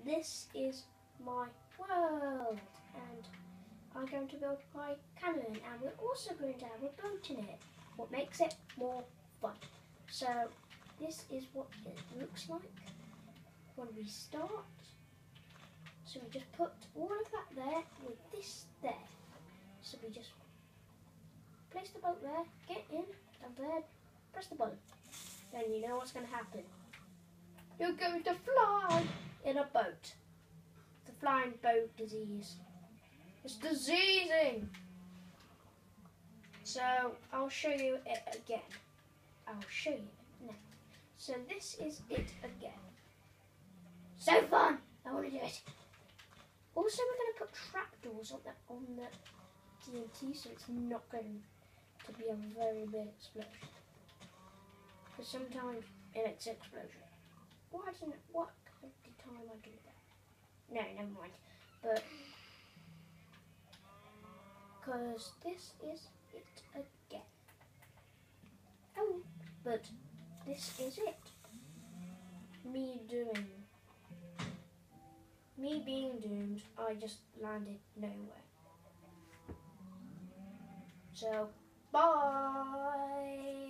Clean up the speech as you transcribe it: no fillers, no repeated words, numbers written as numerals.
this is my world, and I'm going to build my cannon, and we're also going to have a boat in it, what makes it more fun. So this is what it looks like when we start. So we just put all of that there with this there. So we just place the boat there, get in, and then press the button. Then you know what's going to happen. You're going to fly in a boat. The flying boat disease. It's diseasing. So I'll show you it again. I'll show you it now. So this is it again. So fun! I want to do it. Also, we're going to put trapdoors on the TNT, so it's not going to be a very big explosion. Because sometimes it's an explosion. Why doesn't it work every time I do that? No, never mind. But because this is it again. Oh, but this is it. Me being doomed, I just landed nowhere. So, bye!